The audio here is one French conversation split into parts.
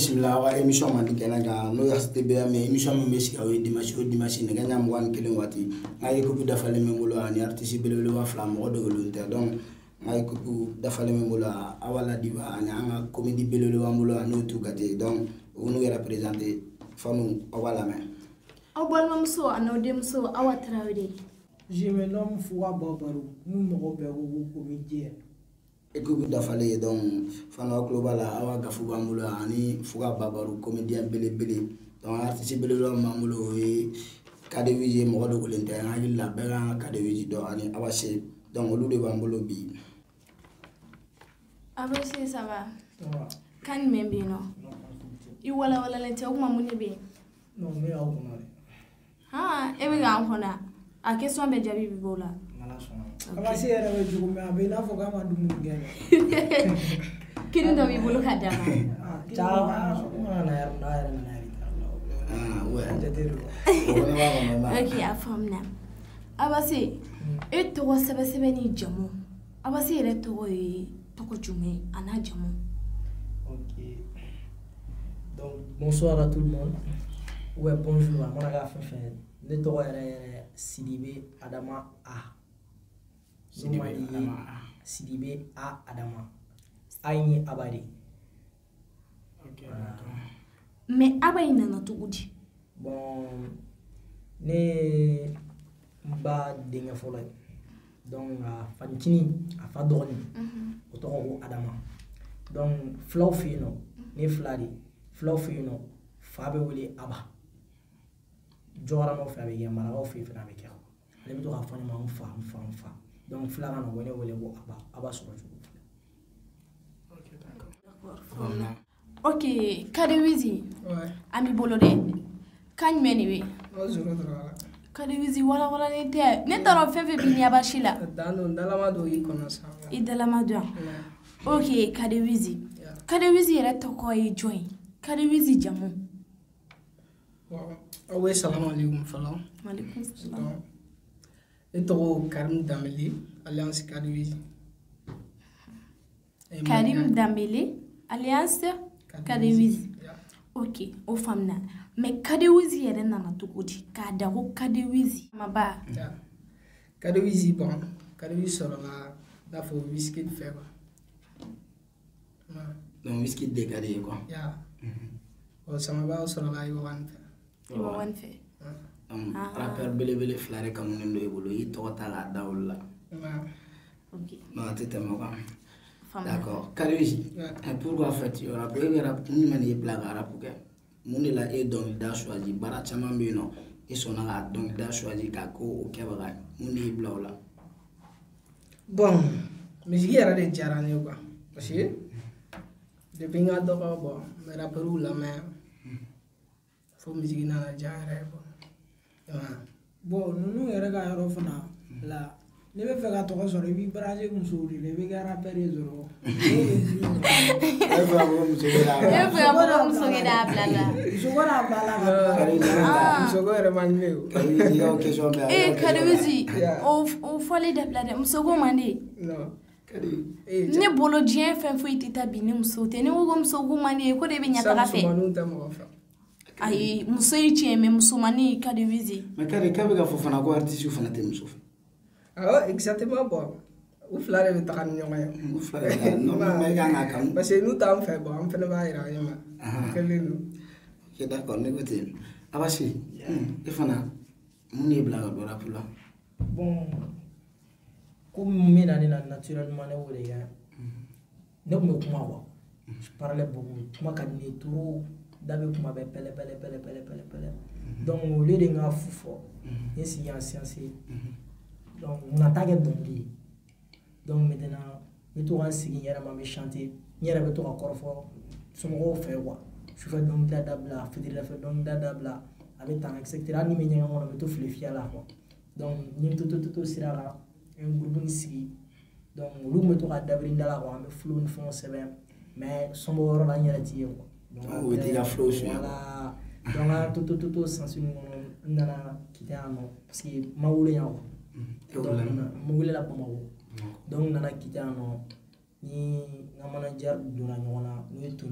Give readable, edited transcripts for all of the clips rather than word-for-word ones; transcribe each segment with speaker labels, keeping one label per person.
Speaker 1: bismillah wa émission man dikena ga no yaxte be am émission mo meski aw dimanche ne ganya mo wan kelen wati ngay ko dafa le memolo ani artiste be le wa flam mo do lunte donc ngay ko dafa le memolo awala diva ani anga comédie be le wa molo ani tout gate donc on nous représenter famu awala men
Speaker 2: aw bol mam so ano dem so awatra wede
Speaker 3: je me nomme Foua Babarou nous mo be go comédien
Speaker 1: écoute d'affaler donc fana global awa gafu bamulo ani Foua Babarou comédien belé donc artiste belé lo mamulo e kadewiji mo do golente ani la bela kadewiji do ani awase donc lu de bamulo bi
Speaker 2: abase ça va kan membe no I wala lente o mamune be
Speaker 3: non mais aw ko
Speaker 2: ha e be ga hona a question be jabi bi bola
Speaker 3: abase era we jugo me abe na fo ga ma dum ngene
Speaker 2: kini do bi bolo kadama
Speaker 3: ciao na yar
Speaker 1: ouais
Speaker 2: ok a famna abase e to sebe ni jamu abase ere to ko jume ana jamu.
Speaker 3: Ok. Donc bonsoir à tout le monde. Ouais, bonjour. Mon gars fait ne to Sidibé Adama A. Sidibé A Adama. Aini Abadi.
Speaker 1: OK.
Speaker 2: Mais Abadi nana to gudi.
Speaker 3: Bon ne ba denga fola. Donc fankini afa doni. Oto Adama. Donc flow fino ni fladi flow fino fabe wuli aba jora no fabe ya mara o fi fina be kero le bi to ka fani ma mfa donc flaga no woni wole wo aba so ko.
Speaker 1: OK d'accord.
Speaker 2: OK Kadewizi
Speaker 4: ouais
Speaker 2: ami bolode kan meni we
Speaker 4: o zoro dara
Speaker 2: Kadewizi wala ne te ne taro fefe bi ni abashila
Speaker 4: dano dalama do yi kono sa
Speaker 2: idalama do OK Kadewizi Kadewizi yɛrɛ tɔgɔ ye jɔn ye Kadewizi jamu
Speaker 4: awe salam alaikum fala
Speaker 2: maaleykum salam
Speaker 4: e tɔgɔ Karim Dambélé Alliance Kadewizi
Speaker 2: Karim Dambélé Alliance Kadewizi OK o famna mais Kadewizi yɛrɛ nana cogo di k'a da ko Kadewizi maba
Speaker 4: Kadewizi bon Kadewizi sɔrɔla n'a fɔ Wizkid fɛ quoi.
Speaker 1: Donc Wizkid décalé quoi.
Speaker 4: Ya. O sama ba sɔrɔ la Iwan
Speaker 2: fɛ.
Speaker 1: Rappeur belebele flare comme ndo ebolo yi to ta la daola.
Speaker 2: OK.
Speaker 1: Non tete mo quoi. D'accord. Kadewizi. Pourquoi fait il rap et rap ni mani blague rap que mun de la e donc da choisi bara chama mbino et son la donc da choisi ka ko o kebara mun de blawla.
Speaker 4: Bon, musique yɛrɛ de diyara ne quoi parce que depuis nga dɔgɔ bon mais rappeur la mais faut musique nana diya yɛrɛ
Speaker 3: bon nunu yɛrɛ ka yɔrɔ fana la ne bɛ fɛ ka tɔgɔ sɔrɔ I b'i branché musow de la I bɛ kɛ rappeur ye dɔrɔn
Speaker 4: musogo yɛrɛ man di ne
Speaker 2: Kadewizi o fɔli dabila dɛ musogo man di
Speaker 4: non
Speaker 2: ne bolo diɲɛ fɛn foyi tɛ taa bi ni muso tɛ ne ko musogo man di ko de bɛ ɲɛ taga fɛ ayi muso yi tiɲɛ mais musomani Kadewizi
Speaker 1: mais kare ka bɛ ka fɔ fana ko artiste fana tɛ muso fɛ
Speaker 4: exactement bon u fila de bɛ taga ni ɲɔgɔn ye
Speaker 1: u fila de non mais kan ka kan
Speaker 4: parce que n'u t'an fɛ bon an fana b'a yira ɲɔgɔn kelen don
Speaker 1: OK d'accord ne ko ten abasi e fana mun ne bila ka don rap la
Speaker 3: bon comme mina ne na naturellement ne wole ya ne ko kuma wa je parlais beaucoup kuma ka ni trop dabe kuma be pele donc au lieu de nga fufo ni science donc on attaque donc maintenant ne to ran sigi yara ma me chanter yara be to ka korfo somo fe quoi je fais donc dabla fidira fait donc dabla avec temps etc ni me nyanga mo to flefia la quoi donc ni to sirara un groupe ni sigi donc lu me to ka dabrinda la quoi me flow ni fond seben mais somo woro la nyara ti quoi
Speaker 1: donc we ti ga flow sur
Speaker 3: voilà donc tout sens ni nana kitano parce que mawule yawo mawule la pamawo donc nana kitano ni na manager dona nyona ni tuni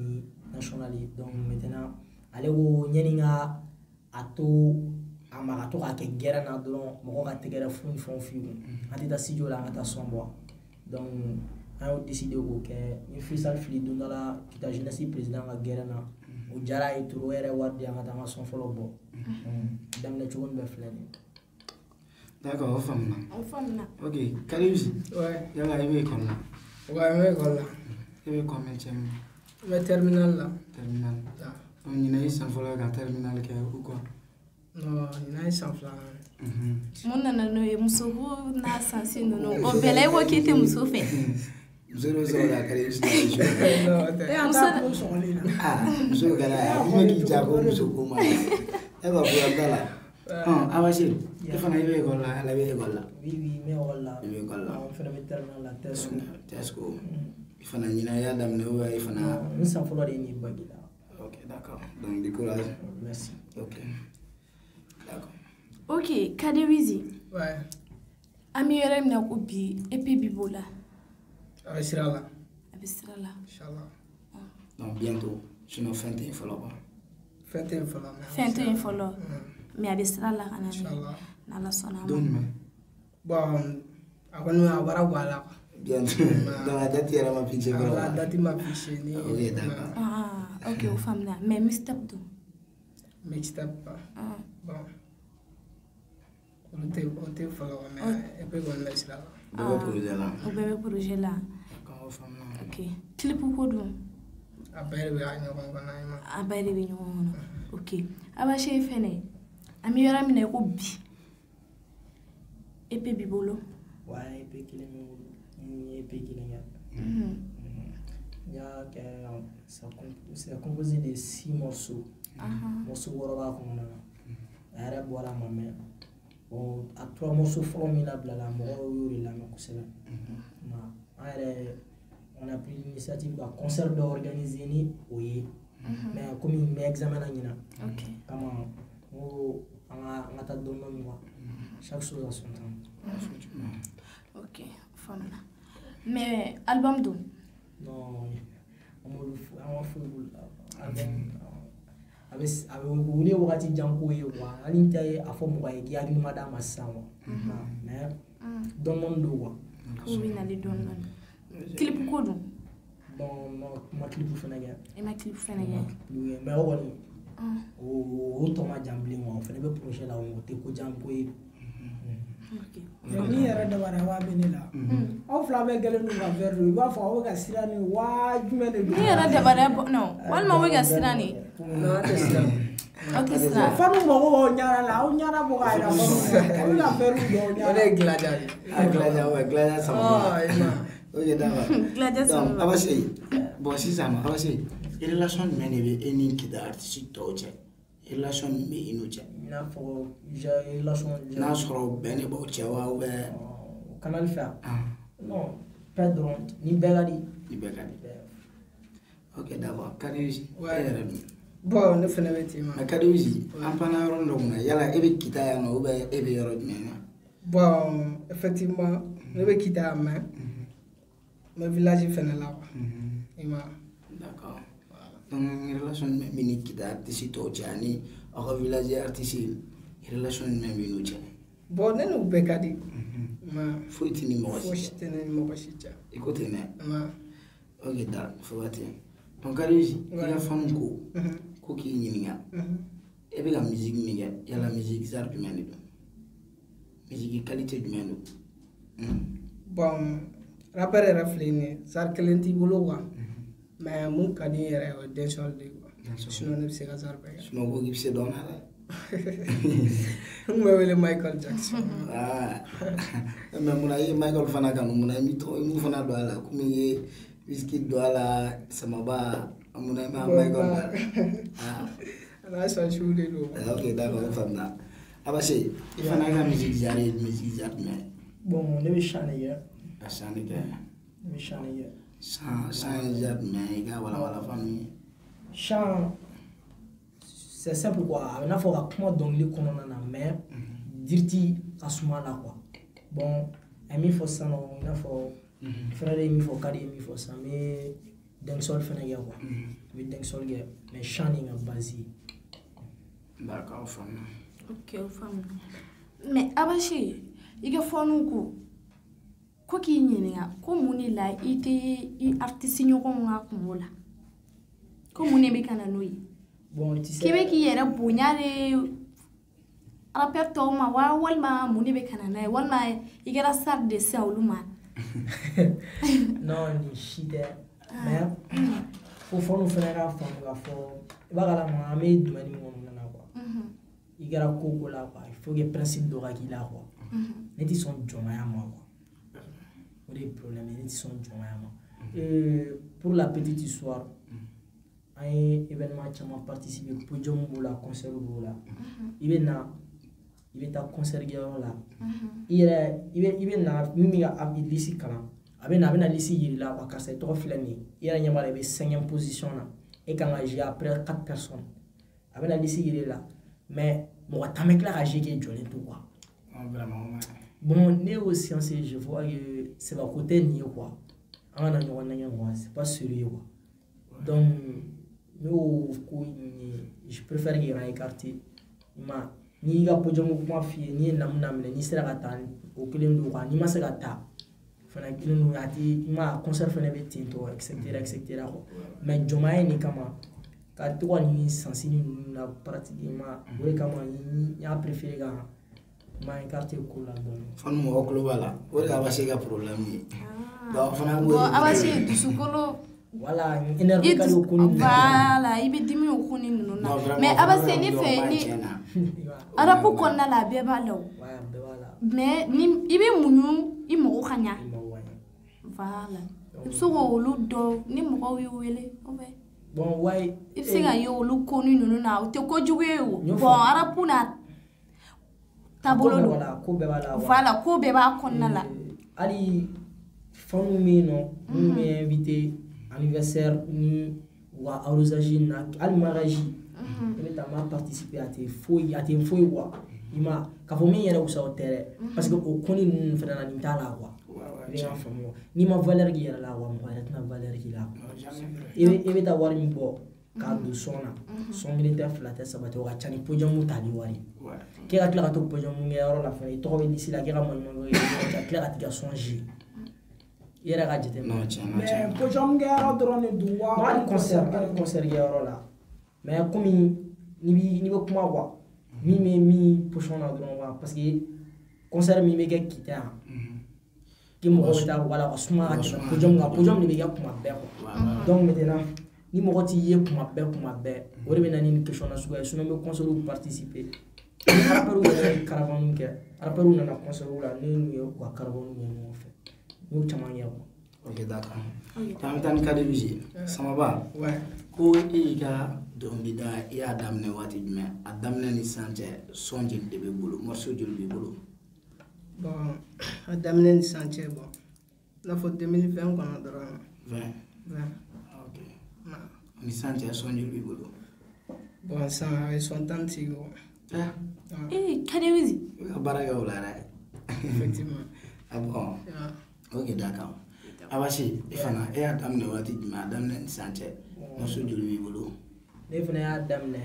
Speaker 3: national ye donc maintenant ale ko ɲani ka a to a ma ka to k'a kɛ gɛrɛ na dɔrɔn mɔgɔ ka tɛgɛrɛ fu ni fɛnw f'i kun an tɛ taa studio la an ka taa son bɔ donc an y'o décidé k'o kɛ ni freestyle fili don dɔ la kita jeunesse président ka gɛrɛ na o diyara a ye trop yɛrɛ wari di an ka taa an ka son fɔlɔ bɔ daminɛ cogo min bɛ filɛ nin ye.
Speaker 1: D'accord, on femme
Speaker 2: là.
Speaker 1: Ok, Kaliusi.
Speaker 4: Ouais.
Speaker 1: Yala il est comme là.
Speaker 4: Ouais, mais école là.
Speaker 1: Il est comme un chien.
Speaker 4: Mais terminal là.
Speaker 1: Terminal.
Speaker 4: Là.
Speaker 1: On y a eu sans falloir qu'un terminal ou quoi?
Speaker 4: Non, il y a eu sans flamme.
Speaker 2: Mon nana no ye muso ko na sansi no o bele wo kete muso fe.
Speaker 1: Muso no so la Kaliusi.
Speaker 4: Non,
Speaker 2: muso
Speaker 1: ah, muso gala. Il me dit jago muso ko ma. E ba bu abdala. Abashi. Il faut aller à l'école là, aller à l'école là.
Speaker 3: Oui, mais voilà.
Speaker 1: Il est école là.
Speaker 3: On fait le terminal la Tesco.
Speaker 1: Tesco. Il faut aller à la dame de il faut aller.
Speaker 3: Nous sommes pour aller ni bagui là.
Speaker 1: Ok, d'accord. Donc du courage.
Speaker 3: Merci.
Speaker 1: Ok. D'accord.
Speaker 2: Ok, Kadewizi.
Speaker 4: Ouais.
Speaker 2: Ami yɛrɛ mina ko bi epi bi b'o la.
Speaker 4: A bɛ sira la.
Speaker 2: A bɛ sira la.
Speaker 4: Inchallah.
Speaker 1: Donc bientôt, sinon fin tɛ yen fɔlɔ quoi.
Speaker 4: Fɛn tɛ yen fɔlɔ.
Speaker 2: Fɛn tɛ yen fɔlɔ. Mais a bɛ sira la ka na
Speaker 4: Inchallah.
Speaker 2: n'Ala sɔnna a ma.
Speaker 1: Don jumɛn?
Speaker 4: Bon, a kɔni a baara bɔ a la quoi.
Speaker 1: Bientôt. Donc la date yɛrɛ ma fixé fɔlɔ.
Speaker 4: La date ma fixé ni.
Speaker 1: Ok, d'accord.
Speaker 2: Ah, ok, o faamuna. Mais mixtape don.
Speaker 4: Mixtape pas. Bon. On tɛ fɔlɔ mais et puis kɔni bɛ sira la.
Speaker 1: Bɛɛ bɛ projet la.
Speaker 2: O bɛɛ bɛ projet la.
Speaker 1: D'accord, o faamuna.
Speaker 2: Ok. Clip ko don.
Speaker 4: A bɛɛ de bɛ a ɲɔgɔn kɔnɔ ye ma.
Speaker 2: A bɛɛ de bɛ ɲɔgɔn kɔnɔ. Ok. Abache fɛnɛ. An bɛ yɔrɔ min na ko bi. EP b'i bolo.
Speaker 3: Ouais, EP kelen bɛ n bolo. N ye EP kelen kɛ. N y'a kɛ c'est composé de 6 morceaux. Morceau wɔɔrɔ b'a kɔnɔna na. A yɛrɛ bɔra a ma mɛn. Bon, a 3 morceaux fɔlɔ min labilala mɔgɔw y'o de lamɛn kosɛbɛ. An yɛrɛ on a pris l'initiative ka concert dɔ organiser ni o ye. Mais comme n bɛ examen na ɲinan. Kama n ko an ka taa dɔɔni dɔɔni quoi. Chaque chose a son temps.
Speaker 2: Ok, faamuna. Mais album don.
Speaker 3: Non, an ma foyi bolo album a bɛ wuli wagati jan ko ye quoi. Hali n tɛ a fɔ mɔgɔ ye k'i hakili ma d'a ma sisan quoi. Mais dɔɔni dɔɔni don quoi.
Speaker 2: Ko bɛ nali dɔɔni dɔɔni. Clip ko don.
Speaker 3: Bon, ma clip fɛnɛ kɛ.
Speaker 2: E ma clip fɛnɛ kɛ.
Speaker 3: Mais o kɔni o tɔ ma jan bilen quoi. O fɛnɛ bɛ projet la o tɛ ko jan ko ye.
Speaker 4: Ni yɛrɛ dabara waa bɛ ne la. Aw fila bɛɛ kɛlen don ka verre don i b'a fɔ aw bɛ ka siran ni waa jumɛn de don.
Speaker 2: Ni yɛrɛ dabara non walima aw bɛ ka siran ni.
Speaker 4: Non, an tɛ siran.
Speaker 2: Aw tɛ siran.
Speaker 4: Fanu mago b'aw ɲara la aw ɲara bɔ k'a yira fanu na. Aw bɛ ka verre dɔw ɲara. O de ye gilaja ye.
Speaker 1: Gilaja ouais, gilaja sama. Ok, d'accord.
Speaker 2: Gilaja sama.
Speaker 1: Donc Abache, bon sisan nɔ Abache, relation jumɛn de bɛ e ni Kita artiste tɔw cɛ? Relation min bɛ i n'u cɛ?
Speaker 3: I n'a fɔ relation.
Speaker 1: N'a sɔrɔ bɛn de b'aw cɛ wa ou bien?
Speaker 3: Canal fɛ. Non, pas dɔrɔn ni bɛɛ ka di.
Speaker 1: Ni bɛɛ ka di. Ok, d'accord. Kadiusi, e yɛrɛ dun?
Speaker 4: Bon, ne fɛnɛ bɛ ten ma.
Speaker 1: Mais Kadiusi, an panna yɔrɔ dɔ kunna yala e bɛ Kita yan nɔ ou bien e bɛ yɔrɔ jumɛn na?
Speaker 4: Bon, effectivement, ne bɛ Kita yan mais n bɛ village fɛnɛ la quoi. I ma.
Speaker 1: D'accord. Donc relation jumɛn b'i ni Kita artiste tɔw cɛ ani aw ka village artiste relation jumɛn b'i n'u cɛ?
Speaker 4: Bon, ne n'u bɛɛ ka di.
Speaker 1: Foyi tɛ ni mɔgɔ si cɛ.
Speaker 4: Foyi tɛ ni mɔgɔ si cɛ.
Speaker 1: I ko ten dɛ. Ok, da fo ka ten. Donc Kadiusi, i ka fanu ko k'i ɲininka. E bɛ ka musique min kɛ yala musique genre jumɛn de don? Musique qualité jumɛn don?
Speaker 4: Bon, rappeur yɛrɛ filɛ nin ye genre kelen t'i bolo quoi. Mais mun ka di n yɛrɛ o ye dancehall de quoi. Sinon ne bɛ se ka genre bɛɛ kɛ.
Speaker 1: Sinon ko k'i bɛ se dɔn na dɛ.
Speaker 4: N bɛ wele Michael Jackson.
Speaker 1: Mais munna i ye Michael fana kanu munna i m'u fana don a la komi i ye Wizkid don a la Samaba munna i ma Michael don a la?
Speaker 4: A n'a sansiw de don.
Speaker 1: Ok, d'accord, o faamuna. Abache, i fana ka musique genre ye musique genre jumɛn?
Speaker 3: Bon, ne bɛ chant de kɛ.
Speaker 1: Ka chant de kɛ.
Speaker 3: Ne bɛ chant de kɛ.
Speaker 1: Chant ye genre jumɛn ye i ka walawala f'an ye?
Speaker 3: Chant c'est simple quoi. A bɛ n'a fɔ ka kuma dɔnkili kɔnɔna na mais diriti ka suma la quoi. Bon, a ye min fɔ sisan nɔ i n'a fɔ frère ye min fɔ Kadi ye min fɔ sisan n bɛ dancehall fɛnɛ kɛ quoi. bɛ denmisɛnw kɛ mais chant ni ka base
Speaker 1: d'accord faamu
Speaker 2: ok o faamu mais Abachi i ka fɔnu ko k'i ɲininka ko mun de la i tɛ i artiste ɲɔgɔnw ka kungo la ko mun de bɛ ka na n'o ye k'i bɛ k'i yɛrɛ bonya de rappeur tɔw ma walima mun de bɛ ka na n'a ye walima i kɛra star de sisan olu ma
Speaker 3: non ni si tɛ mais fo fɔnu fana ka faamu k'a fɔ i b'a kalama an bɛ domaine min kɔnɔna na quoi i kɛra ko o ko la quoi il faut que principe dɔ ka k'i la quoi ne tɛ sɔn jɔnmaya ma quoi o de ye problème ye ne tɛ sɔn jɔnmaya ma pour la petite histoire an ye événement caman participer podium b'o la concert b'o la i bɛ na i bɛ taa concert kɛyɔrɔ la i yɛrɛ i bɛ na min bɛ ka liste kalan a bɛ na liste yir'i la quoi karisa i tɔgɔ filɛ nin ye i yɛrɛ ɲɛ b'a la i bɛ 5e position na e kan ka jouer après 4 personnes a bɛ na liste yir'i la mais mɔgɔ tan bɛ tila ka jouer k'e jɔlen to quoi bon ne y'o séance je vois que c'est pas côté nin ye quoi an kana ɲɔgɔn nɛgɛn quoi c'est pas sérieux quoi donc ne y'o ko je préfère que k'an écarter ma n'i ka podium kuma f'i ye n'i ye namu minɛ n'i sera ka taa o kelen don quoi n'i ma se ka taa fana kelen don a ti ma concert fana bɛ ten tɔ etc quoi mais jɔnmaya nin kama ka to ka nin sansi ninnu la pratiquement o de kama n y'a préféré ka ma écarté ko la dɔɔni
Speaker 1: fanu mɔgɔ kulo b'a la o de Abachi ka problème ye donc fana
Speaker 2: bon Abachi dusukolo
Speaker 3: voilà énervé ka do ko ni
Speaker 2: voilà i bɛ dimi o ko ni ninnu na mais Abachi ne fɛ ni arabu kɔnɔna la a bɛɛ b'a la o mais ni i bɛ muɲu i mɔgɔ ka ɲa voilà i bɛ se k'olu dɔn ni mɔgɔw y'u wele
Speaker 3: bon ouais
Speaker 2: i bɛ se ka ye olu ko ni ninnu na o tɛ kojugu ye o bon arabu na taabolo don
Speaker 3: ko bɛɛ b'a la
Speaker 2: voilà ko bɛɛ b'a kɔnɔna la
Speaker 3: hali fanu min nɔ minnu bɛ invité anniversaire ni wa arrosage na hali mariage i bɛ taa ma participer a tɛ foyi quoi i ma k'a fɔ min yɛrɛ wusa o tɛ dɛ parce que o ko ni ninnu fana na nin t'a la quoi i bɛ faamu n'i ma valeur k'i yɛrɛ la wa mɔgɔ yɛrɛ tɛna valeur k'i la i bɛ taa wari min bɔ k'a don son na son kelen tɛ fila tɛ saba tɛ o ka ca ni podium tali wari k'e ka tila ka to podium kɛyɔrɔ la fana i tɔgɔ bɛ liste la k'e ka maɲumanko kɛ ka tila ka t'i ka son jouer i yɛrɛ ka jateminɛ
Speaker 4: mais podium kɛyɔrɔ dɔrɔn de don wa
Speaker 3: hali concert kɛyɔrɔ la mais komi n'i bɛ kuma quoi min bɛ min position na dɔrɔn wa parce que concert min bɛ kɛ kita yan k'i mɔgɔ bɛ taa wala ka suma ka tɛmɛ podium de bɛ kɛ kuma bɛɛ quoi donc maintenant ni mɔgɔ t'i ye kuma bɛɛ o de bɛ na ni question nasuguya ye sinon n bɛ concert participer ni rappeurs yɛrɛ ye caravane kɛ rappeurs nana concert la ne n'u ye u ka caravane kɛ ɲɔgɔn fɛ n y'o caman kɛ quoi.
Speaker 1: ok d'accord an bɛ taa ni Kadebisi Samaba ko e y'i ka dɔnkilida i y'a daminɛ waati jumɛn a daminɛ ni sisan cɛ son joli de b'i bolo morceau joli b'i bolo
Speaker 4: bon a daminɛ ni sisan cɛ bon i n'a fɔ 2020 kɔnɔ dɔrɔn 20
Speaker 1: ok ni sisan cɛ son joli b'i bolo
Speaker 4: bon sisan a bɛ son 16 bɔ
Speaker 2: Kadebisi
Speaker 1: i ka baara kɛ o la dɛ
Speaker 4: effectivement
Speaker 1: ah bon ok d'accord Abachi i fana e y'a daminɛ waati jumɛn a daminɛ ni sisan cɛ morceau joli b'i bolo
Speaker 3: ne fana y'a daminɛ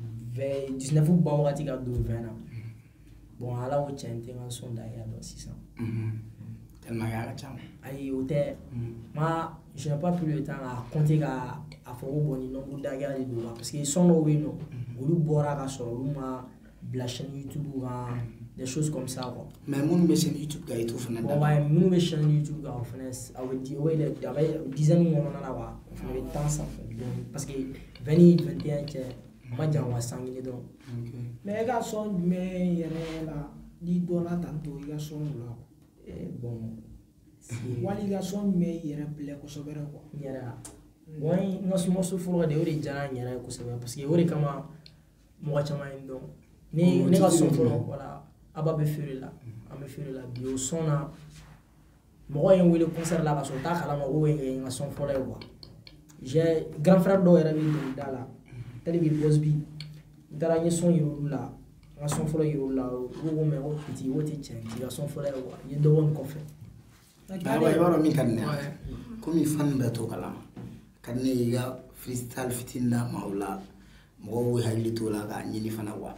Speaker 3: 19 ban wagati ka don 20 na bon ala ko tiɲɛ n tɛ n ka son da y'a dɔn sisan
Speaker 1: tellement que a ka ca
Speaker 3: ayi o tɛ je n'ai pas pris le temps à compter ka a fɔ ko bon ni nombre d'hakɛya de don parce que son dɔw bɛ yen nɔ olu bɔra ka sɔrɔ olu ma bila chaîne YouTube kan des choses comme ça quoi
Speaker 1: mais minnu bɛ chaîne YouTube kan i t'o fana
Speaker 3: bon ouais minnu bɛ chaîne YouTube kan o fana a bɛ dizaine kɔnɔna la wa o fana bɛ temps sanfɛ parce que 20 21 cɛ a ma jan wa 100 000 dɔrɔn
Speaker 4: mais e ka son jumɛn yɛrɛ la n'i dɔnna tantôt i ka son la
Speaker 3: bon
Speaker 4: wali i ka son jumɛn i yɛrɛ bilɛ kosɛbɛ quoi
Speaker 3: n yɛrɛ bon n ka morceau fɔlɔ de o de diyara n yɛrɛ ye kosɛbɛ parce que o de kama mɔgɔ caman ye n dɔn ne ka son fɔlɔ voilà Aba bɛ feere la an bɛ feere la bi o son na mɔgɔ ye n wele concert la ka sɔrɔ u t'a kalama ko ye n ka son fɔlɔ ye quoi j'ai grand frère dɔw yɛrɛ bɛ dɔnkilida la tel que Bosby n taara n ye son yira olu la n ka son fɔlɔ yira olu la u ko mais ko petit o tɛ tiɲɛ k'i ka son fɔlɔ ye quoi n ye dɔ bɔ nin kɔfɛ
Speaker 1: i b'a dɔn min ka di ne ye komi fan bɛɛ t'o kalama ka di ne ye i ka freestyle fitting da maula mo we hali to la ga nyini fana wa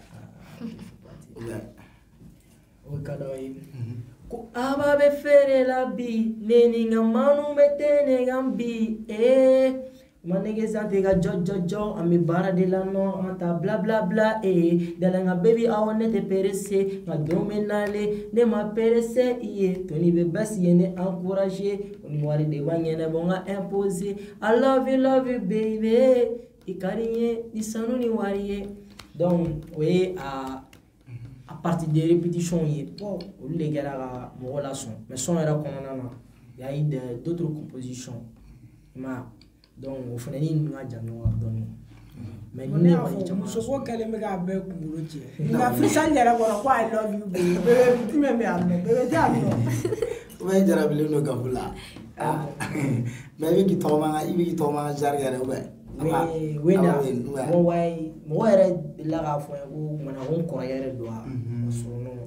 Speaker 3: o kada yi ko aba be fere la bi neni ngamanu betene gambi manege sante ga jo ami bara de la no anta bla bla bla dalanga baby awone te perese nga domenale ne ma perese toni be basi yene encourager oni wari de banyene bonga imposer I love you baby ikariye disanu ni wariye donc oui à partir des répétitions bon les gars là mon relation mais son era konana il y a eu d'autres compositions donc au final il nous a jamais donné mais nous ne pas jamais
Speaker 4: so ko kale me ga be kumulo je na freestyle yara ko I love you baby me bebe ti amno
Speaker 1: ouais jara bile no gabula mais qui toma ibi toma jargare
Speaker 3: oui na mo era la ga fo ko mana on ko yare do so no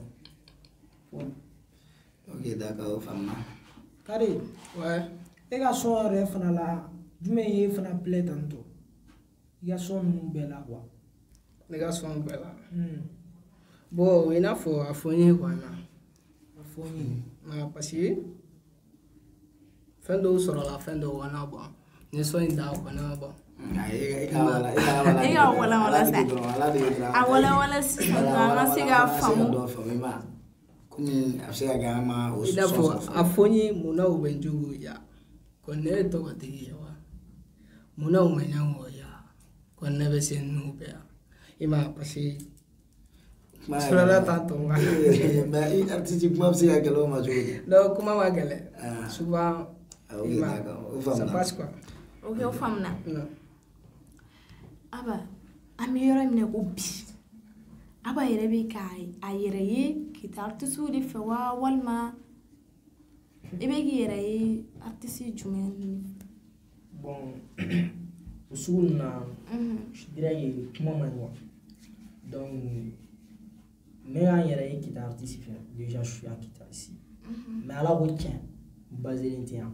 Speaker 1: ok d'accord femme
Speaker 4: kare ouais e ga so re fana la jume ye fana play tanto ya son bela quoi les gars sont bela bon ina fo afoni quoi na afoni na parce fin de sur la fin de wana bon ne so inda ko na bon
Speaker 2: wala siga famu
Speaker 1: kuni afsega gama
Speaker 4: ina fo afoni muna ubenjugu ya konne to watigi ya muna umenyango ya konne besen nube ya ima pasi sura tanto ma
Speaker 1: artiste kuma afsega gelo ma jogi
Speaker 4: do kuma wa gele souvent ima ça passe quoi
Speaker 2: o famna aba amiyora mine ko bi aba yere bi kai ayere yi kita artiste di fewa walma ebe gi yere yi artiste jumen
Speaker 3: bon usulna je dirais comment moi donc mais en yere yi kita artiste fait déjà je suis à kita ici mais ala ko tien basé l'intien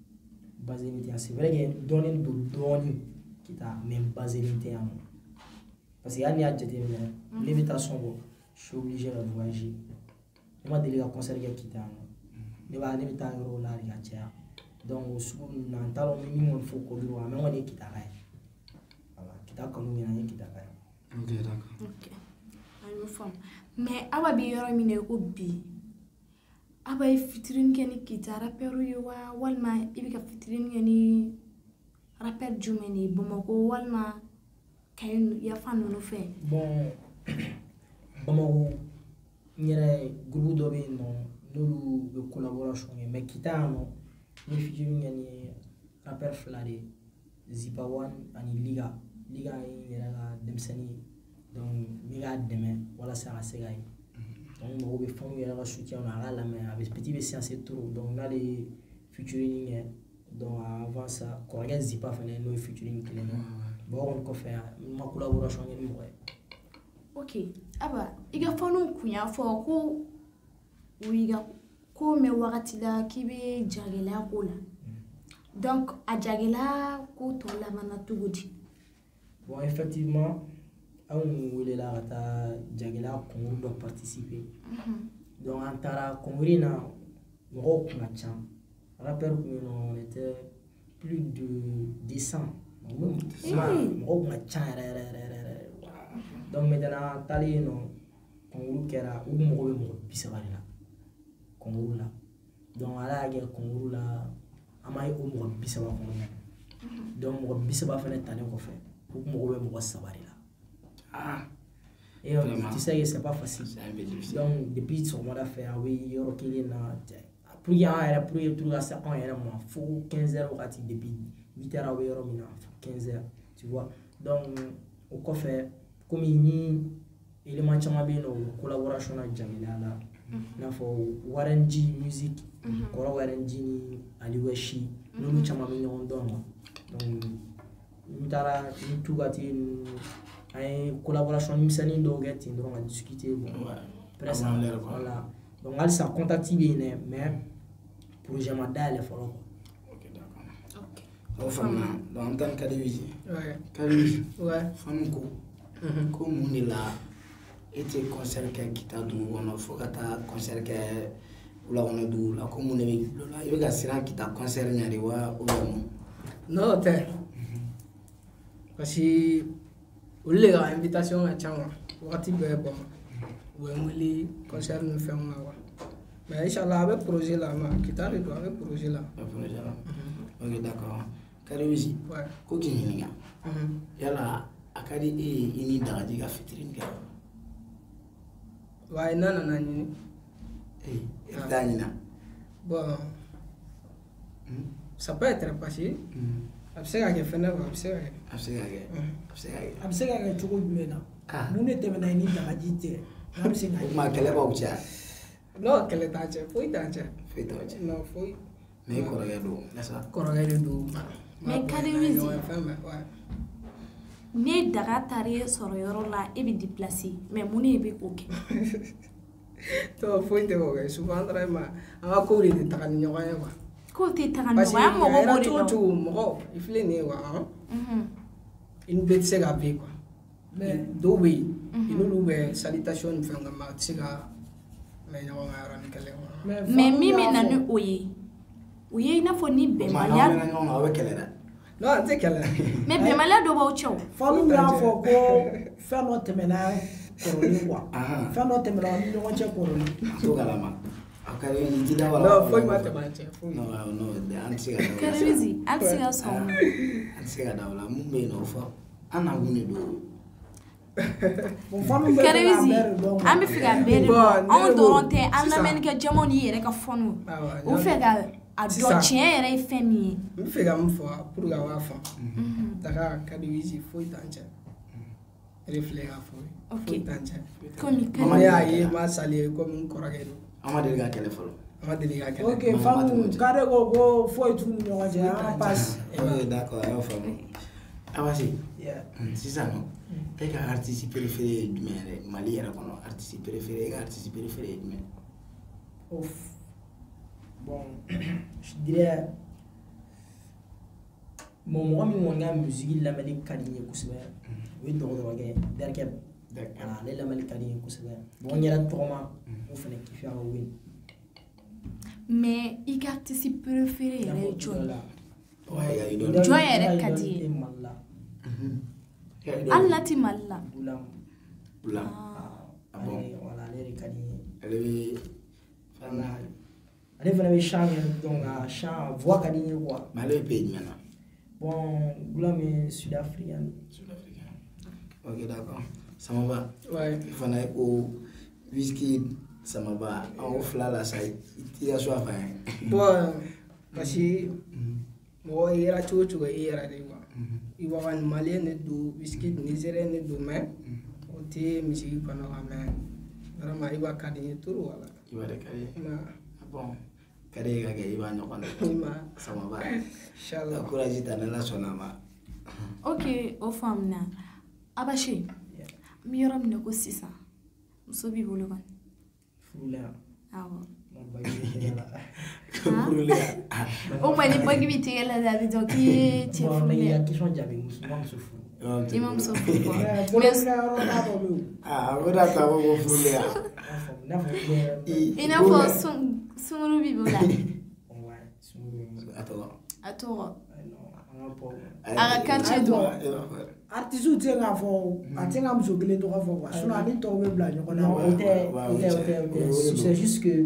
Speaker 3: c'est vrai que donner kita même basé l'intien parce que y a des limitations je suis obligé de voyager je m'a délire à concert kita ne va ne ta euro la ya tia donc su na talo minimum faut ko do mais on est kita kai voilà kita comme ni na kita kai
Speaker 1: ok d'accord
Speaker 2: ok ayo fam mais aba bi yoro mi ne ko bi aba fitrin keni kita rapperu yo walma ibika fitrin keni rapper jumeni Bamako walma kayen ya fanu no fe
Speaker 3: bon Bamako ñere groupe do be non lolu be collaboration mais kita no ni fitrin keni rapper flade Zipa One ani liga yera ga demsani donc mi ga deme wala sa segay donc on be fond yera ga soutien on a la mais avec petit be science trop donc on a les featuring donc avant ça quand on Zipa fane no featuring kele no bon on ko faire ma collaboration ni mo
Speaker 2: ok aba iga fonu kunya fo ko wiga ko me wakati la kibe jagela ko la donc a jagela ko to la mana tugudi
Speaker 3: bon effectivement on voulait la rata jagela concours de participer donc antara concours na mo ko matcha rappeur on était plus de 200 mo ko matcha donc maintenant tali no concours kera ou mo be mo bisabari la concours la donc ala ga concours la amay o mo bisaba ko donc mo bisaba fa ne tane ko fe ou mo be mo sabari la et tu sais c'est pas facile donc depuis son mois d'affaire oui yoro kili na pour y a pour y trouver ça on era moi faut 15 heures wakati depuis 8 heures yoro mina 15 heures tu vois donc au ko fait comme ni élément chama be no collaboration na jamila la na fo waranji music ko waranji ni aliwashi no chama be no don donc mitara tugati ay collaboration misani do get ndron a discuter bon presque voilà donc elle ça contacté bien mais projet ma dale folo
Speaker 1: ok d'accord
Speaker 2: ok
Speaker 1: o fana donc an tan Kadiwisi
Speaker 4: Ouais.
Speaker 1: Kadiwisi
Speaker 4: Ouais.
Speaker 1: fanu ko mun de la e tɛ concert kɛ kita dugu kɔnɔ fo ka taa concert kɛ wulakɔnɔ dugu la ko mun de bɛ bilo la i bɛ ka siran kita concert ɲɛ de wa ou bien mun
Speaker 4: Non, tɛ. Parce que olu de ka invitation ka ca quoi. Wagati bɛɛ bon. U bɛ n wele concert ni fɛnw la quoi. Mais inchallah a bɛ projet la ma kita de don a bɛ projet la.
Speaker 1: a projet la ok d'accord Kadiwisi
Speaker 4: Ouais.
Speaker 1: ko k'i ɲininka yala a ka di e ye i ni Dagaji ka fitiri kɛ
Speaker 4: Ouais, n'a nana ɲini.
Speaker 1: i bɛ taa ɲina
Speaker 4: Bon, ça peut être parce que a bɛ se ka kɛ fɛnɛ quoi, a bɛ se ka kɛ.
Speaker 1: a bɛ se ka kɛ a bɛ se ka kɛ
Speaker 3: a bɛ se ka kɛ cogo jumɛn na
Speaker 1: Ah.
Speaker 3: mun de tɛmɛna i ni Dagaji cɛ n'a bɛ se ka
Speaker 1: o tuma kɛlɛ b'aw cɛ
Speaker 4: Non, kɛlɛ t'a cɛ, foyi t'a cɛ.
Speaker 1: foyi t'aw cɛ
Speaker 4: Non, foyi.
Speaker 1: mais i kɔrɔkɛ don n'est-ce pas
Speaker 4: Kɔrɔkɛ de don.
Speaker 2: Mais Kadiwisi
Speaker 4: fɛn bɛɛ, ouais.
Speaker 2: ne daga taar'e sɔrɔ yɔrɔ la e bɛ déplacer mais mun de bɛ o kɛ
Speaker 4: To foyi tɛ o kɛ souvent an taara ma an ka kow de tɛ taga ni ɲɔgɔn ye quoi.
Speaker 2: k'o tɛ taga
Speaker 4: Parce que
Speaker 2: nɔgɔya
Speaker 4: a
Speaker 2: mɔgɔ
Speaker 4: kɛra
Speaker 2: b'o de
Speaker 4: cogo
Speaker 2: dɔn
Speaker 4: cogo mɔgɔ i filɛ nin ye wa i ni bɛɛ tɛ se ka bɛn quoi. Mais dɔw bɛ yen i n'olu bɛ salutation ni fɛnw kɛ mais a tɛ se ka mɛn ɲɔgɔn ka yɔrɔ ni kɛlɛ quoi.
Speaker 2: mais min bɛ na ni o ye o ye i n'a fɔ ni
Speaker 1: o tuma n'aw
Speaker 2: bɛnbaliya
Speaker 1: mɛnna ɲɔgɔn kan aw bɛ kɛlɛ dɛ
Speaker 4: Non an tɛ kɛlɛ.
Speaker 2: mais bɛnbaliya dɔ b'aw cɛ o
Speaker 3: Fanu y'a fɔ ko fɛn dɔ tɛmɛna kɔrɔlen quoi
Speaker 1: Ahan.
Speaker 3: fɛn dɔ tɛmɛna aw ni ɲɔgɔn cɛ kɔrɔlen
Speaker 1: a t'o kalama a ka di i t'i da wala
Speaker 4: Non foyi ma tɛmɛ an cɛ foyi.
Speaker 1: non non an tɛ se ka da o la
Speaker 2: Kadiwisi an tɛ se ka sɔn o ma.
Speaker 1: an tɛ se ka da o la mun bɛ yen nɔ o fɔ an nakun de don
Speaker 3: bon Fanu bɛ fɛ k'a
Speaker 2: Kadiwisi
Speaker 3: bɛɛ de dɔn
Speaker 2: an bɛ fɛ ka bɛɛ de
Speaker 4: Bon,
Speaker 2: dɔn
Speaker 4: ne
Speaker 2: anw
Speaker 4: ko
Speaker 2: dɔrɔn tɛ an
Speaker 4: sisan-
Speaker 2: lamɛnnikɛ jɛmanw ni yɛrɛ ka fɔnw
Speaker 4: Awɔ,
Speaker 2: u fɛ ka a dɔn
Speaker 4: Sisan-
Speaker 2: tiɲɛ yɛrɛ ye fɛn min ye
Speaker 4: N bɛ fɛ ka min fɔ pour que a b'a faamu. Daga Kadiwisi foyi t'an cɛ. E de filɛ k'a fɔ
Speaker 2: Ok.
Speaker 4: foyi t'an cɛ.
Speaker 2: komi
Speaker 4: Ne y'a ye n m'a saluer comme n kɔrɔkɛ don.
Speaker 1: an ma deli ka kɛlɛ fɔlɔ
Speaker 4: An ma deli ka kɛlɛ.
Speaker 3: ok Fanu k'ale ko foyi t'u ni ɲɔgɔn cɛ an passe
Speaker 1: ok d'accord a y'o faamu Abasi
Speaker 3: Yeah.
Speaker 1: sisan nɔ e ka artiste préféré ye jumɛn yɛrɛ Mali yɛrɛ kɔnɔ artiste préféré e ka artiste préféré ye jumɛn
Speaker 3: Ouf. Bon, je dirais mɔgɔ min kɔni ka musique lamɛnni ka di n ye kosɛbɛ o ye dɔgɔtɔrɔkɛ Derkeb voilà ale lamɛnni ka di n ye kosɛbɛ bon n yɛrɛ tɔgɔma o fana kifi a ka wele
Speaker 2: mais i ka artiste préféré yɛrɛ ye jɔn ye
Speaker 1: i ka idole
Speaker 2: Jɔn yɛrɛ ka di ye?
Speaker 3: Mali la
Speaker 1: i ka idole
Speaker 2: hali na tɛ Mali la
Speaker 3: Bulam
Speaker 1: Bula
Speaker 3: ale voilà ale de ka di n ye
Speaker 1: ale bɛ
Speaker 3: voilà ale fana bɛ chant kɛ donc a chant voix ka di n ye quoi
Speaker 1: mais ale bɛ pays jumɛn na
Speaker 3: bon Bulam ye sud-africain
Speaker 1: Sud-Africain ok d'accord Samaba
Speaker 4: Ouais.
Speaker 1: i fana i ko Wizkid Samaba aw fila la sa i t'i ka choix fɔ an ye
Speaker 4: Bon parce que mɔgɔ i yɛrɛ cogo cogo i yɛrɛ de quoi. I b'a fɔ maliyɛn de don Wizkid nigérien de don mais o tɛ misiki kɔnɔ quoi mais vraiment i b'a ka di n ye trop wala.
Speaker 1: i b'a de ka di
Speaker 4: I ma
Speaker 1: bon ka di ye ka kɛ i b'a ɲɔgɔn
Speaker 4: i
Speaker 1: de
Speaker 4: ma
Speaker 1: Samaba
Speaker 4: inchallah.
Speaker 1: courage ta n'Ala sɔnna a ma
Speaker 2: ok o faamuna Abasi n bɛ yɔrɔ min na ko sisan muso b'i bolo kɔni
Speaker 3: furula
Speaker 2: awɔ
Speaker 3: ma bagi la
Speaker 1: furulen
Speaker 2: o tuma ni bagi b'i tigɛ la a bɛ dɔn k'i ye cɛ
Speaker 3: bon
Speaker 2: furu
Speaker 3: mais il y a
Speaker 2: dɛ
Speaker 3: question jaabi muso furu
Speaker 2: i ma muso furu fɔ
Speaker 3: mais bolo
Speaker 2: mais
Speaker 3: fila yɔrɔ n'a dɔ bɛ yen
Speaker 1: a o de y'a to a ko ko furulen
Speaker 3: n'a fɔ
Speaker 2: i n'a fɔ sunkuru b'i bolo la
Speaker 3: ouais sunguru
Speaker 1: a tɔgɔ
Speaker 2: a tɔgɔ
Speaker 3: non an ka bɔ
Speaker 2: a ka quartier dɔn
Speaker 3: artiste tɛ se k'a fɔ a tɛ se ka muso kelen tɔgɔ fɔ quoi sinon ani tɔw bɛ bila ɲɔgɔn na
Speaker 1: Non,
Speaker 3: o tɛ
Speaker 1: ouais,
Speaker 3: c'est juste que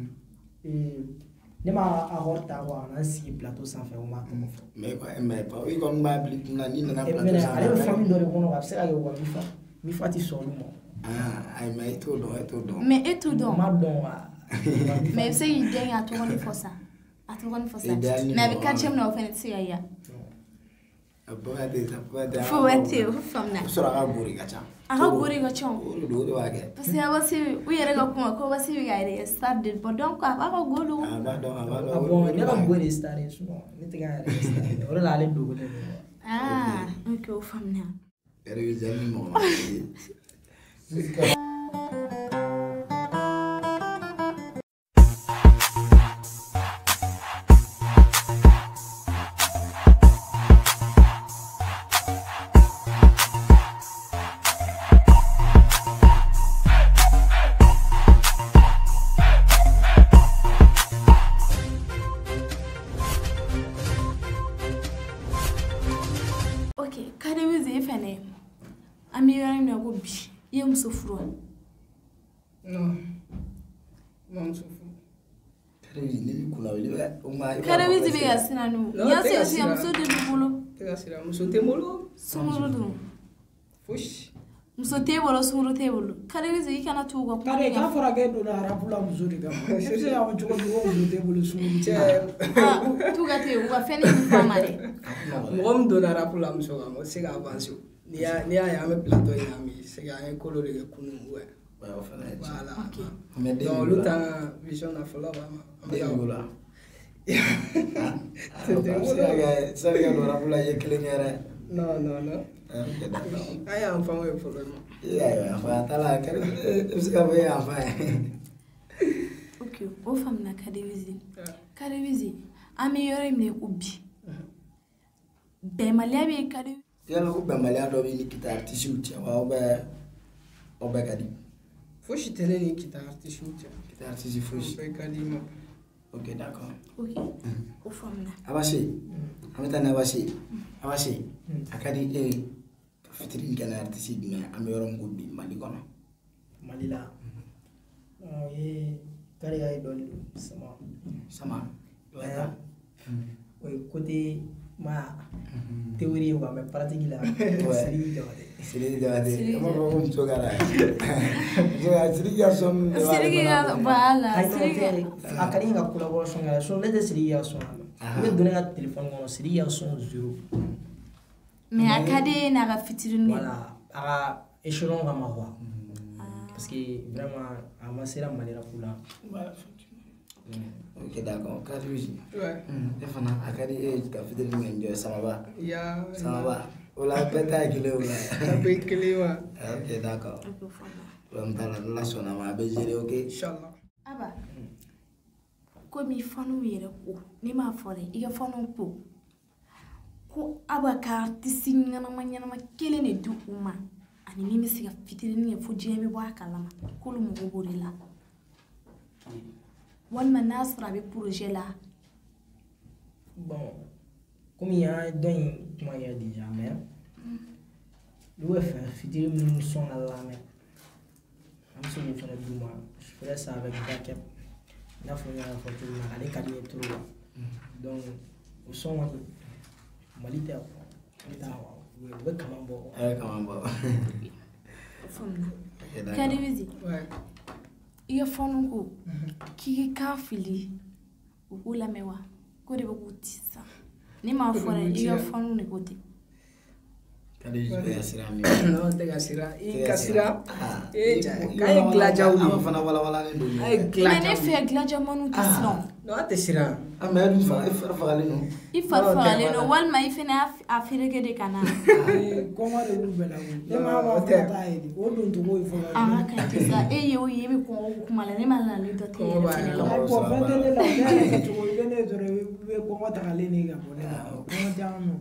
Speaker 3: ne ma accord ta quoi an sigi plateau sanfɛ o m'a tɔgɔ fɔ
Speaker 1: mais i kɔni b'a bila i kunna n'i nana
Speaker 3: mais
Speaker 1: plateau
Speaker 3: ale bɛ
Speaker 1: sanfɛ
Speaker 3: famille dɔ de kɔnɔ a bɛ se ka kɛ wa mi fa ti sɔn olu ma
Speaker 1: ayi mais i t'o dɔn e t'o dɔn
Speaker 2: mais e t'o
Speaker 3: n
Speaker 2: dɔn
Speaker 3: ma dɔn wa
Speaker 2: mais i bɛ se k'i den a tɔgɔ ni fɔ sa a tɔgɔ ni fɔ sa
Speaker 1: Idéal ni
Speaker 2: mais a bɛ
Speaker 1: mɔgɔ
Speaker 2: quartier
Speaker 1: ma.
Speaker 2: min na o fana tɛ se ka yan
Speaker 1: a bɔra ten sa fo ka taa
Speaker 2: fo ka te o faamuna
Speaker 1: o sɔrɔ a ka gori ka ca
Speaker 2: a ka gori ka ca
Speaker 1: o de don o de b'a kɛ
Speaker 2: parce que Abasi u yɛrɛ ka kuma ko Abasi bɛ ka yɛrɛ star de bɔ donc a b'a ka go don
Speaker 1: a b'a dɔn a b'a
Speaker 3: a
Speaker 1: dɔn
Speaker 3: bon ne ka bɔ de star ye sinon ne tɛ ka yɛrɛ star ye o de la ale dogolen don
Speaker 2: ah ok o faamuna
Speaker 1: yɛrɛ bɛ jaabi ni mɔgɔ ma
Speaker 4: Non. Non, c'est fou.
Speaker 2: Karawizi be gasina no. Ya se ya muso de bolo.
Speaker 4: Te gasira muso te molo.
Speaker 2: Sumuru dum.
Speaker 4: Fush.
Speaker 2: Muso te bolo sumuru te bolo. Karawizi ikana tugo.
Speaker 3: Kare ka fara ke do na rapula muso de gam. Ese ya wancho ko do muso te bolo sumuru te.
Speaker 2: Tuga te uga feni famare.
Speaker 4: Mom do na rapula muso gam, se ga avancer. Ni ya me plateau ya mi, se ga en color de kunu ouais. Voilà. OK. Donc le temps vision na fola ba.
Speaker 1: Voilà. C'est ça que nous rapula ye kelengere.
Speaker 4: Non.
Speaker 1: OK, d'accord.
Speaker 4: Ay enfant ouais problème.
Speaker 1: Yeah, enfin tala kare. Est-ce que vous enfant?
Speaker 2: OK, o fam na Karawizi. Karawizi, ami yore me ubi. Be malia be Karawizi.
Speaker 1: Yalla ko be malia do bi ni kita artiste uti wa obe kadi.
Speaker 4: Fush tele ni kita artiste uti.
Speaker 1: Kita artiste fush.
Speaker 4: Be kadi mo.
Speaker 1: OK, d'accord.
Speaker 2: OK. O fam na.
Speaker 1: Abashi. Ameta na abashi. Abashi. Akadi fitrin kana artiste me am yorom guddi mali kono.
Speaker 3: Malila. Ye kare ay dol sama.
Speaker 1: Wala.
Speaker 3: Oui, côté ma théorie ou ma pratique là.
Speaker 1: Siri jawade. Mo ko mum sogara. Siri ya son.
Speaker 2: Siri ya bala.
Speaker 3: Siri akari nga collaboration ngala so le siri ya son. Ile donner un téléphone ngono siri ya son 0.
Speaker 2: Mais akade na ga fitirini.
Speaker 3: Voilà, à échelon ga mawa. Parce que vraiment à ma sera manera kula.
Speaker 1: OK, d'accord. Karawizi.
Speaker 4: Ouais.
Speaker 1: Efana akadi ka fitrin men jo sama ba.
Speaker 4: Ya.
Speaker 1: Sama ba. Ola beta kile ola.
Speaker 4: Be kliwa.
Speaker 1: OK, d'accord. On tala la sona ma be jere OK.
Speaker 4: Inshallah.
Speaker 2: Aba. Ko mi fanu yere ko ni ma fore iga fanu ko aba ka artiste ngana manyana makele ne du uma ani mimi siga fitirini fo jemi bo akalama ko lu mo borila wal manasra be projet là.
Speaker 3: Bon, comme il y a d'un comment il y a déjà mais le faire fitirini nous sont à la mer. Am so mo fera du moi. Je ferais ça avec backup. La première photo na aller cadrer trop. Donc au son malita we kamambo
Speaker 2: famna Karawizi
Speaker 4: Ouais.
Speaker 2: iya fonu ko ki ka fili ukula mewa ko de bakutisa ni ma fora iya fonu ne kote
Speaker 1: Karawizi be asira mi.
Speaker 4: No te gasira. I kasira. Kay glaja uli.
Speaker 1: Am fana wala ne do.
Speaker 4: Ay glaja.
Speaker 2: mais ne fait glaja manu tisron
Speaker 4: No te sira.
Speaker 1: Am ma du fa fa le no.
Speaker 2: ifa le no wal mai fena afirege de kana
Speaker 3: Comment de vous bela vous? Ma wa ta idi. O don to go ifo.
Speaker 2: ah kan tisa yo yemi ko kuma la ne mala le do te
Speaker 3: Ay ko fete le la ne to go bene to re we ko ta kale ni ga bone. Ko ta no.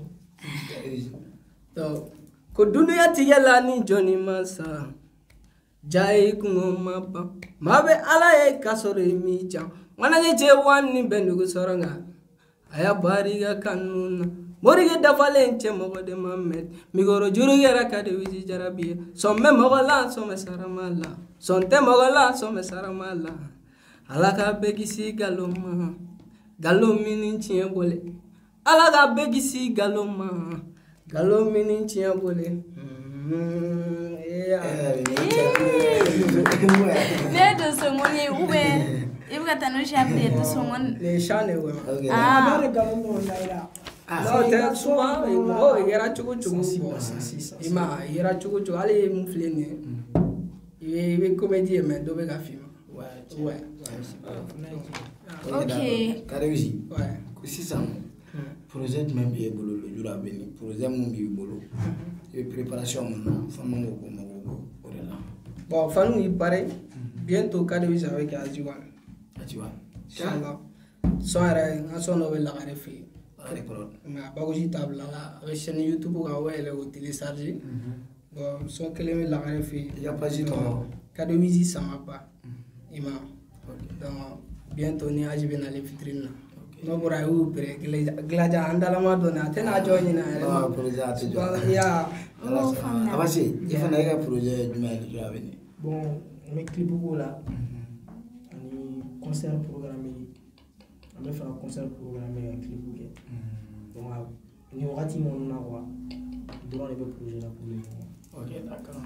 Speaker 4: To ko dunia tigela ni Johnny Masa. Jai kumoma mabe ala e kasore mi jam. Wana je wani bendugo soranga. Aya bariga kanuna. Morige dafalenche mogo de Mamet. Migoro juru gera Karawizi jarabiye. Somme mogola somme saramala. Sonte mogola somme saramala. Alaka begisi galoma. Galomini nchie bole. Alaka begisi galoma. Galomini nchie bole.
Speaker 2: ne do so moni ube ibuka tano shape do so mon
Speaker 4: Les chane we.
Speaker 2: ah
Speaker 3: Bare galon no laira.
Speaker 4: No te suma mo yera chugu chugu. Ima yera chugu chugu ali muflene. Iwe comédie mais do be ka film. Ouais.
Speaker 2: OK
Speaker 1: Karawizi.
Speaker 4: Ouais.
Speaker 1: Ko sisan projet même be bolo le jura beni. Projet mun bi bolo. Et préparation mun fa mun ko mo ko la.
Speaker 4: Bon, fan il paraît bientôt Karawizi avec Ajiwan.
Speaker 1: Ajiwan.
Speaker 4: Inshallah. Soirée, on s'en va la refaire. Mais pas aussi table là, avec chaîne YouTube on va le télécharger. Bon, son que les la refaire.
Speaker 1: Il y a pas de temps.
Speaker 4: Karawizi ça m'a pas. Imam. Donc bientôt ni Ajiwan dans les vitrines là. No bora u pre glaja andala ma dona tena join na.
Speaker 1: Ah, projet à te.
Speaker 4: Ya.
Speaker 1: Abasi, il faut que projet du mal jura beni.
Speaker 3: Bon, on bɛ clip ko la ani concert programmé an bɛ fɛ ka concert programmé ka clip kɛ donc ni wagati minnu na quoi dɔrɔn de bɛ projet la pour le moment.
Speaker 1: Ok, d'accord.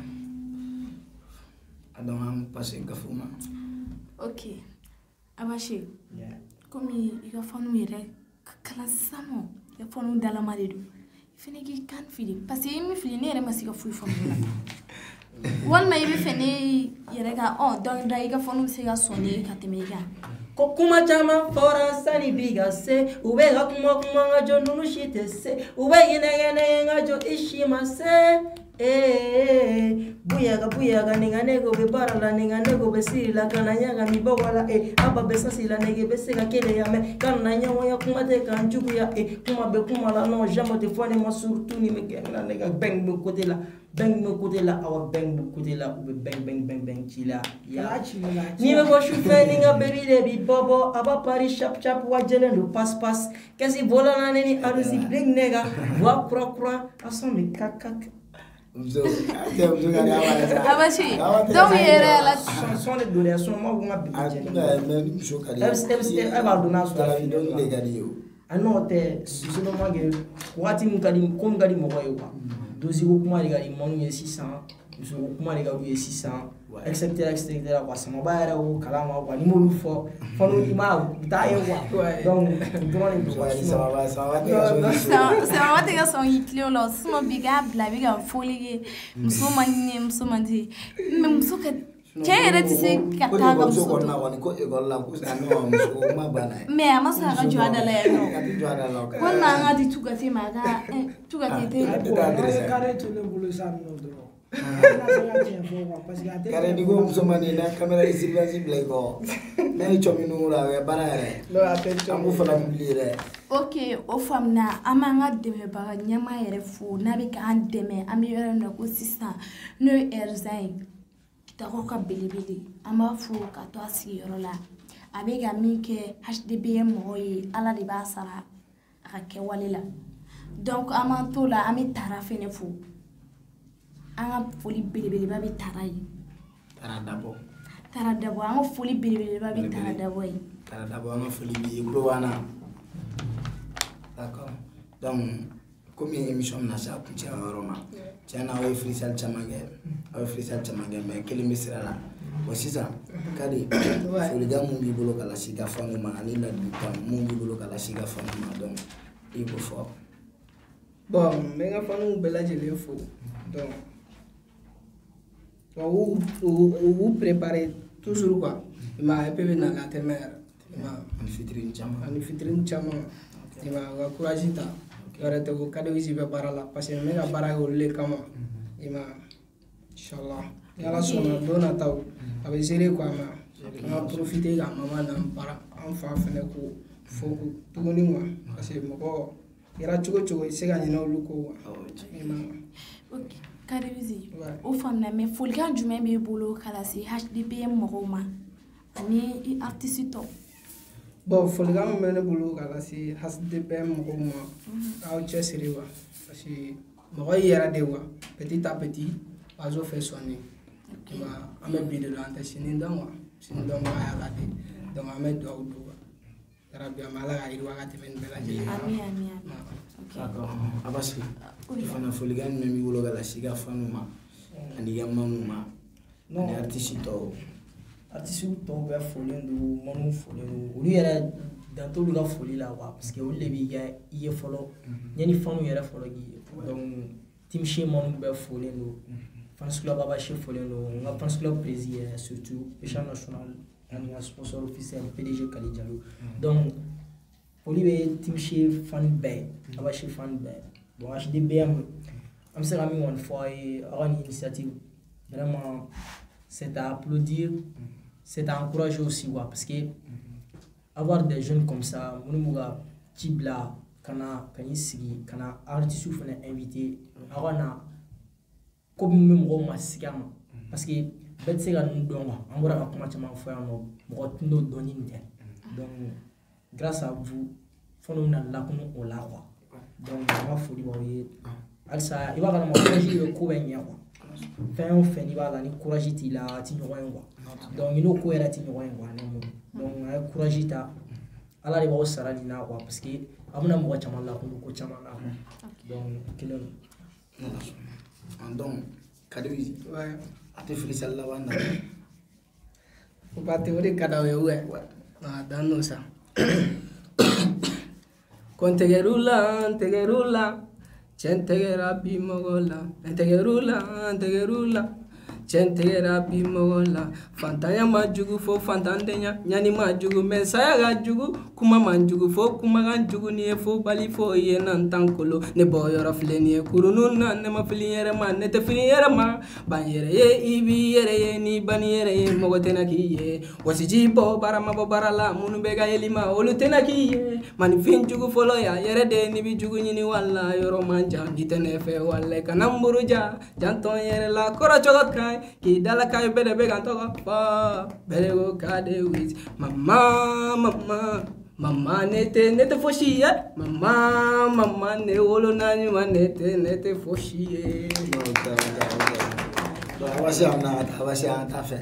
Speaker 1: Donc on passe Gafuma.
Speaker 2: Ok, Abachi.
Speaker 3: Yeah.
Speaker 2: Comme il va falloir nous aider, classement, il va falloir nous d'aller mal de. Fini qui can fili, parce que il me fili ne yɛrɛ ma se ka foyi faamu la. Walima I bɛ fɛ ne yɛrɛ ka donc da I ka fɔ n'u bɛ se ka sɔn ne ka tɛmɛ I kan.
Speaker 3: Ko kuma caman fɔra sani bi ka se u bɛ ka kuma n ka jɔ ninnu si tɛ se u bɛ yɛnɛyɛnɛ n ka jɔ I si ma se buyaga ni ka nego bɛ baara la ni ka nego bɛ siri la ka na ɲaga mi bɔ wala aba bɛ sasi la nege bɛ se ka keleya mɛ ka na ɲɔgɔnya kuma tɛ k'an juguya kuma bɛ kuma la non jamais tɛ fɔ ne ma surtout ni bɛ kɛ na ne ka bɛn bɛ côté la bɛn bɛ côté la awa bɛn bɛ côté la u bɛ bɛn ci la ya ni bɛ bɔ sufɛ ni ka baby de bi bɔ a b'a pari chap wajɛlen do pass kɛsi bɔla na ne ni arusi bling nega voix kura a sɔn bɛ kak
Speaker 2: Abachi, donc yɛrɛ la
Speaker 3: son de donner son ma ko n ka bi jɛ b'a dɔn n'a sɔrɔ a n'o tɛ sinon ma kɛ waati min ka di ko min ka di mɔgɔ ye quoi dosi ko kuma de ka di mɔnu ye sisan muso ko kuma de ka d'u ye sisan etc quoi samaba yɛrɛ o kalama quoi ni m'olu fɔ fɔ i ma taa ye quoi donc dɔrɔn de don
Speaker 2: sama tɛ ka sɔn k'i tilen o la sinon bi k'a bila a bɛ ka fɔli kɛ muso man ɲɛ muso man di mais muso ka cɛ yɛrɛ tɛ se ka taa ka muso to mais a ma sɔn a ka jɔ a da la yan nɔ walima an ka di Tugate ma a ka Tugate tɛ
Speaker 4: carré to ne bolo sa nɔ dɔrɔn
Speaker 1: Kare ni ko muso man na caméra surveillance bila I kɔ n'a ye cɔ minnu la o ye baara yɛrɛ an b'o fana publier dɛ.
Speaker 2: Ok o faamuna an b'an ka dɛmɛbaga ɲɛmaa yɛrɛ fo n'a bɛ k'an dɛmɛ an bɛ yɔrɔ min na ko sisan n'o ye Erzan ye Kitako ka belebele an b'a fo ka to a sigiyɔrɔ la a bɛ ka min kɛ HDBM mɔgɔw ye Ala de b'a sara a ka kɛwale la donc an b'an t'o la an bɛ Tara fɛnɛ fo an ka foli belebeleba bɛ Tara ye
Speaker 1: Tara Dabo
Speaker 2: an ka foli belebeleba bɛ Tara Dabo ye
Speaker 1: Tara Dabo an ka foli b'i ye kulo b'an na d'accord donc comme émission na sa kuncɛ yɔrɔ ma tiɲɛ na aw ye freestyle caman kɛ mais kelen bɛ sira la bon sisan Kadi folikan mun b'i bolo ka lase I ka faniw ma ani ladilikan mun b'i bolo ka lase I ka faniw ma donc I b'o fɔ.
Speaker 4: Bon n bɛ n ka faniw bɛɛ lajɛlen fo donc vous préparez toujours quoi ma et puis na la tɛmɛ ma
Speaker 1: ani fitiri
Speaker 4: caman ma ka courage ta yɛrɛ tɛ ko Kadi bɛ baara la parce que n bɛ ka baara kɛ olu de kama ma inchallah ni Ala sɔnna don nataw a bɛ seere quoi ma an ka profiter ka mama n'an baara an fa fɛnɛ ko fo tuguni quoi parce que mɔgɔ kɛra cogo I se ka ɲinɛ olu ko quoi
Speaker 2: ok Kadi o faamuna mais folikan jumɛn b'i bolo ka lase HDBM mɔgɔw ma ani I artiste tɔw.
Speaker 4: Bon folikan min bɛ ne bolo ka lase HDBM mɔgɔw ma aw cɛsiri quoi parce que mɔgɔ I yɛrɛ de quoi petit à petit Bazo fait sonner an bɛ bi de la an tɛ sini dɔn quoi sini dɔn ma Ala de donc an bɛ dugawu don quoi yarabi an bɛ Ala ka yiriwa ka tɛmɛ nin bɛɛ lajɛlen kan.
Speaker 2: Amin.
Speaker 1: D'accord Abasi fana folikan jumɛn b'i bolo ka lase I ka faniw ma ani I ka manu ma ani artiste tɔw.
Speaker 3: Artiste tɔw bɛ folen don manu folen don olu yɛrɛ dan t'olu ka foli la quoi parce que olu de b'i kɛ I ye fɔlɔ yanni faniw yɛrɛ fɔlɔ k'i ye donc Timche manu bɛ folen don fans club Abachi folen don n ka fans club président surtout échange national ani ka sponsor officiel PDG Kali Diallo donc foli bɛ Timche fan bɛɛ Abachi fan bɛɛ bon HDBM an bɛ se ka min kɔni fɔ a ye aw ka nin initiative vraiment c'est à applaudir c'est à encourager aussi quoi parce que avoir des jeunes comme ça minnu b'u ka ci bila ka n'i sigi ka na artistes fana invité aw ka na ko min bɛ mɔgɔw ma sigi a ma parce que bɛɛ tɛ se ka ninnu dɔn quoi an bɔra ka kuma caman fɔ yan nɔ mɔgɔ tun t'o dɔnni nin tɛ donc grâce à vous fana bɛna lakunu o la quoi donc an ka foli b'aw ye halisa I b'a kalama projet bɛ ko bɛ ɲɛ quoi fɛn o fɛn n'i b'a la ni courage t'i la a ti ɲɔgɔn ye quoi donc i n'o ko yɛrɛ ti ɲɔgɔn ye quoi ne mo donc a ye courage ta ala de b'aw sara nin na quoi parce que a bɛna mɔgɔ caman lakunu ko caman na quoi donc kelen
Speaker 1: donc Kadri a tɛ fili sali laban na
Speaker 4: o ba tɛ o de ka d'aw ye dan n'o sa ko n tɛgɛr'u la cɛ n tɛgɛra bi mɔgɔ la n tɛgɛr'u la cɛ n tɛgɛra bi mɔgɔ la fantanya ma jugu fo fantandenya ɲani ma jugu mɛ saya ka jugu kuma man jugu fo kuma ka jugu ni ye fo bali fo ye na n tan kolo ne bɔ yɔrɔ filɛ nin ye kurunu na ne ma fili yɛrɛ ma ne tɛ fili yɛrɛ ma ban yɛrɛ ye i b'i yɛrɛ ye ni bani yɛrɛ ye mɔgɔ tɛna k'i ye wasiji bɔ baara ma bɔ baara la minnu bɛ ka yeli ma olu tɛna k'i ye manifin jugu fɔlɔ ya yɛrɛ de ni bi jugu ɲini wala yɔrɔ man jan n'i tɛ ne fɛ wala kana n buruja jantɔn yɛrɛ la kɔrɔ cogo ka ɲi k'i dala ka ɲi bɛɛ de bɛ ka n tɔgɔ fɔ bɛɛ de ko ka de witi mama ne tɛ fosi ye mama ne wolo na ɲuman ne tɛ fosi ye
Speaker 1: donc a b'a se an ta fɛ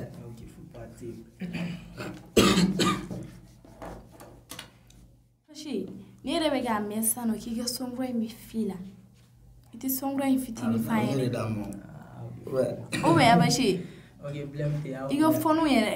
Speaker 2: Abashi ne yɛrɛ bɛ k'a mɛn sisan nɔ k'i ka sɔnkura in bɛ fi la i tɛ sɔnkura in fitinin fa yɛrɛ o bɛ Abashi i ka fɔnw yɛrɛ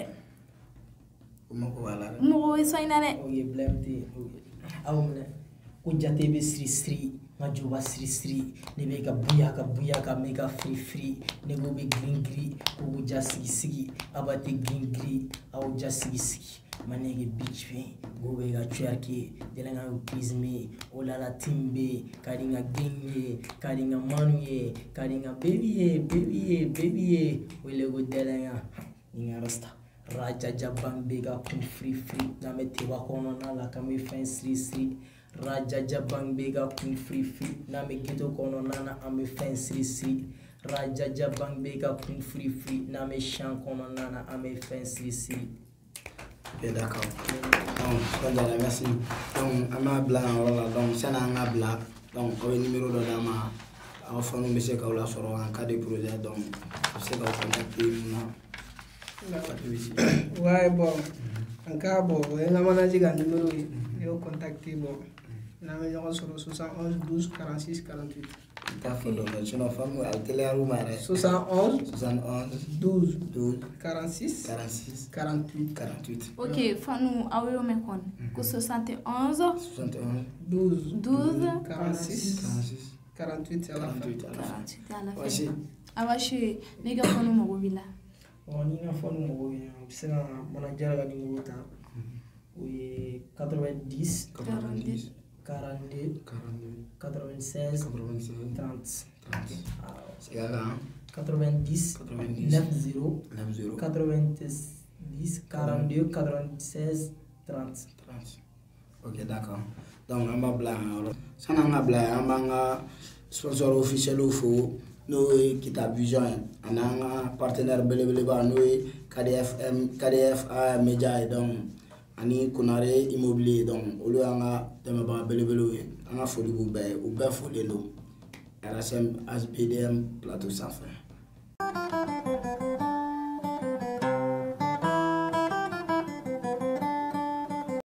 Speaker 2: mɔgɔ bɛ sɔn in na dɛ
Speaker 3: aw minɛ ko jate bɛ siri nka juba siri ne bɛ ka buya ka mɛ ka firi ne ko bɛ girin ko bɛ ja sigi a b'a tɛ girin aw ja sigi manege beach fɛn ko bɛ ka tuyaki dɛlɛnga prisme o la timbe ka di nka genge ka di nka manu ye ka di nka baby ye wele ko dɛlɛnga ni nka rasta Rajaja bang bega kun free na me tewa kono na la kami fan siri Rajaja bang bega kun free na me ghetto kono na ame fan siri Rajaja bang bega kun free na me shan kono na ame fan siri.
Speaker 1: Ok, d'accord. Donc, merci. Donc, on a blanc, donc, ça n'a pas blanc. Donc, on a le numéro de la main. On fait un message à la soirée en cas de projet. Donc, c'est qu'on contacter.
Speaker 4: Ouais, bon. En cas, bon, on a managé un numéro. Et on contacte, bon. On a mis sur 71 12 46 48.
Speaker 1: Tout à fait, donc, je suis une femme à télé
Speaker 4: 71 12 46 48.
Speaker 2: Ok, Fanou, a eu me kon. Ko 71 12
Speaker 4: 46 48 à la fin.
Speaker 2: 48 à la fin. Abashi, ne ga Fanou mo bila.
Speaker 3: Ni nga Fanou mo bila. C'est un manager ga numéro ta. Oui, 90 42 96 30.
Speaker 1: C'est là,
Speaker 3: 90 90 90 42 96 30.
Speaker 1: Ok, d'accord. Donc, on va blanc. Ça n'a pas blanc. On va sponsor officiel au faux. Nous, qui t'a besoin. On a un partenaire belé nous, KDF Media et donc. Ani kunare immobilier donc olu anga dɛmɛbaga belebelew ye an ka foli b'u bɛɛ ye u bɛɛ folen don RSM HBDM plateau sanfɛ